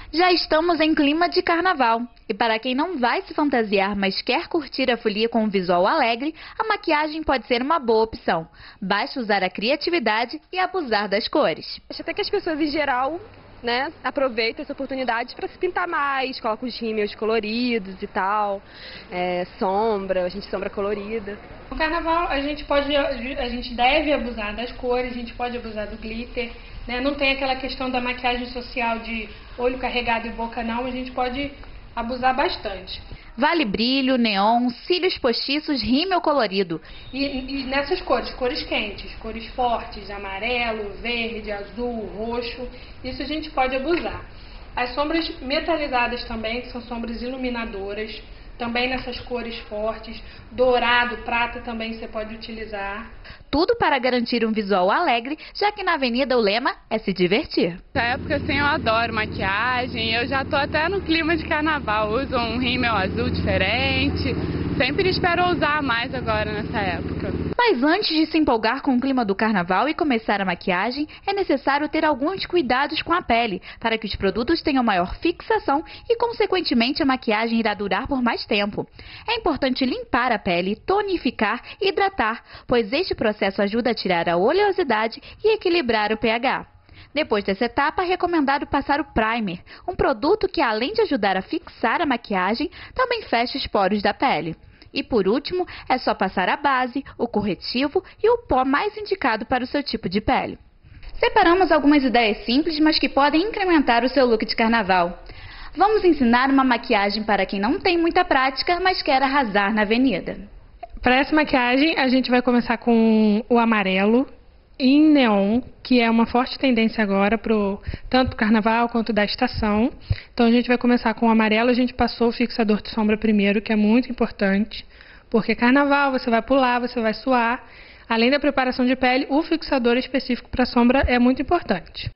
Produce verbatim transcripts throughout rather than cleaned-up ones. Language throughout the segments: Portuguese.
Já estamos em clima de carnaval. E para quem não vai se fantasiar, mas quer curtir a folia com um visual alegre, a maquiagem pode ser uma boa opção. Basta usar a criatividade e abusar das cores. Acho até que as pessoas em geral, né, aproveitam essa oportunidade para se pintar mais, colocam os rímels coloridos e tal, é, sombra, a gente sombra colorida. No carnaval a gente pode, a gente deve abusar das cores, a gente pode abusar do glitter, né? Não tem aquela questão da maquiagem social de olho carregado e boca não, a gente pode abusar bastante. Vale brilho, neon, cílios postiços, rímel colorido. E, e nessas cores, cores quentes, cores fortes, amarelo, verde, azul, roxo, isso a gente pode abusar. As sombras metalizadas também, que são sombras iluminadoras, também nessas cores fortes, dourado, prata também você pode utilizar. Tudo para garantir um visual alegre, já que na Avenida o lema é se divertir. Nessa época, assim, eu adoro maquiagem, eu já tô até no clima de carnaval, uso um rímel azul diferente, sempre espero usar mais agora nessa época. Mas antes de se empolgar com o clima do carnaval e começar a maquiagem, é necessário ter alguns cuidados com a pele, para que os produtos tenham maior fixação e, consequentemente, a maquiagem irá durar por mais tempo. É importante limpar a pele, tonificar e hidratar, pois este processo ajuda a tirar a oleosidade e equilibrar o pH. Depois dessa etapa, é recomendado passar o primer, um produto que, além de ajudar a fixar a maquiagem, também fecha os poros da pele. E por último, é só passar a base, o corretivo e o pó mais indicado para o seu tipo de pele. Separamos algumas ideias simples, mas que podem incrementar o seu look de carnaval. Vamos ensinar uma maquiagem para quem não tem muita prática, mas quer arrasar na avenida. Para essa maquiagem, a gente vai começar com o amarelo em neon, que é uma forte tendência agora, pro, tanto para o carnaval quanto da estação. Então a gente vai começar com o amarelo, a gente passou o fixador de sombra primeiro, que é muito importante, porque carnaval você vai pular, você vai suar. Além da preparação de pele, o fixador específico para sombra é muito importante.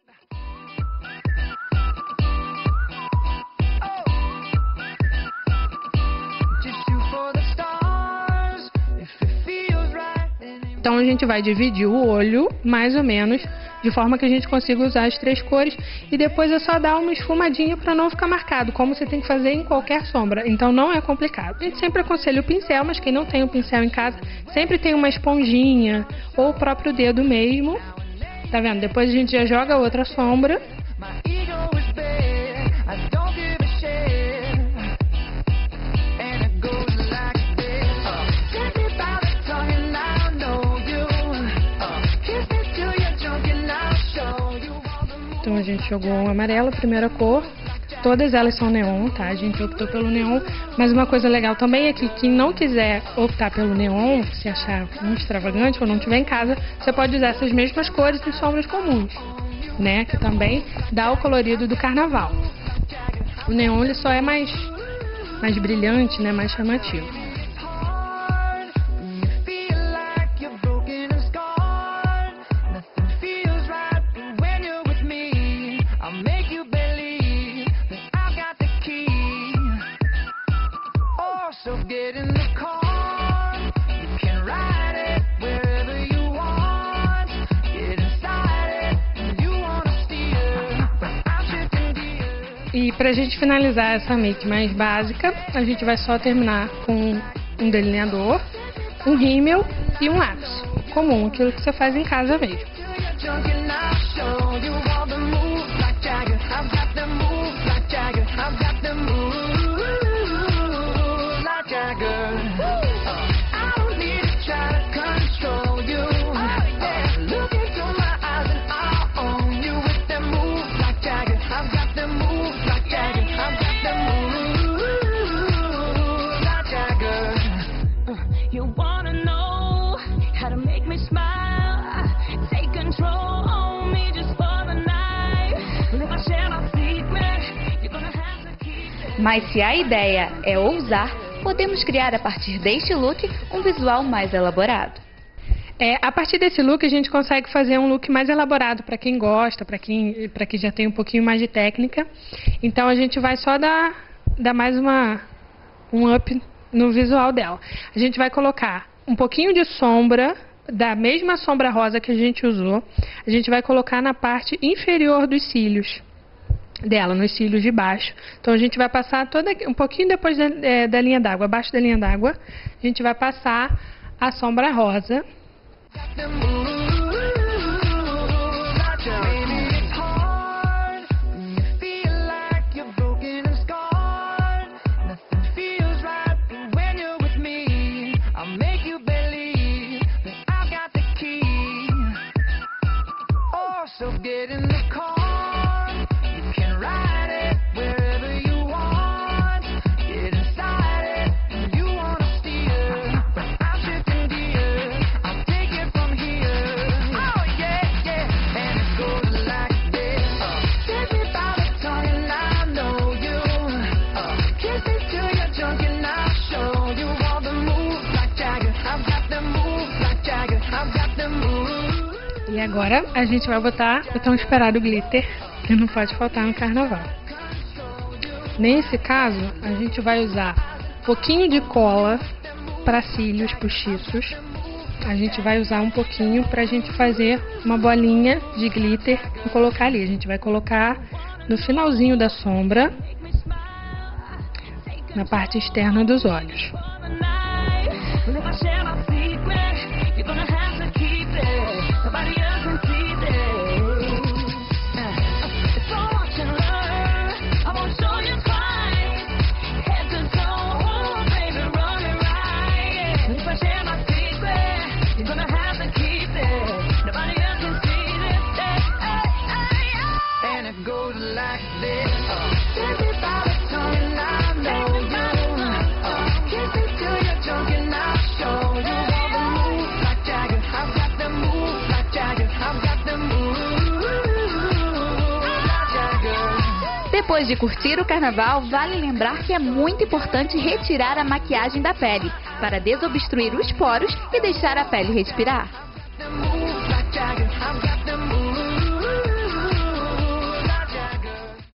Então a gente vai dividir o olho, mais ou menos, de forma que a gente consiga usar as três cores. E depois é só dar uma esfumadinha para não ficar marcado, como você tem que fazer em qualquer sombra. Então não é complicado. A gente sempre aconselha o pincel, mas quem não tem o pincel em casa, sempre tem uma esponjinha ou o próprio dedo mesmo. Tá vendo? Depois a gente já joga outra sombra. Então a gente jogou um amarelo, primeira cor. Todas elas são neon, tá? A gente optou pelo neon. Mas uma coisa legal também é que quem não quiser optar pelo neon, se achar muito extravagante ou não tiver em casa, você pode usar essas mesmas cores em sombras comuns, né? Que também dá o colorido do carnaval. O neon ele só é mais, mais brilhante, né? Mais chamativo. E pra gente finalizar essa make mais básica, a gente vai só terminar com um delineador, um rímel e um lápis comum, aquilo que você faz em casa mesmo. Mas se a ideia é ousar, podemos criar a partir deste look um visual mais elaborado. É, a partir desse look a gente consegue fazer um look mais elaborado para quem gosta, para quem, para quem já tem um pouquinho mais de técnica. Então a gente vai só dar, dar mais uma, um up no visual dela. A gente vai colocar um pouquinho de sombra, da mesma sombra rosa que a gente usou, a gente vai colocar na parte inferior dos cílios. dela, nos cílios de baixo. Então a gente vai passar toda, um pouquinho depois da, é, da linha d'água, abaixo da linha d'água, a gente vai passar a sombra rosa. E agora a gente vai botar o tão esperado glitter, que não pode faltar no carnaval. Nesse caso, a gente vai usar um pouquinho de cola para cílios postiços. A gente vai usar um pouquinho para a gente fazer uma bolinha de glitter e colocar ali. A gente vai colocar no finalzinho da sombra, na parte externa dos olhos. Depois de curtir o carnaval, vale lembrar que é muito importante retirar a maquiagem da pele, para desobstruir os poros e deixar a pele respirar.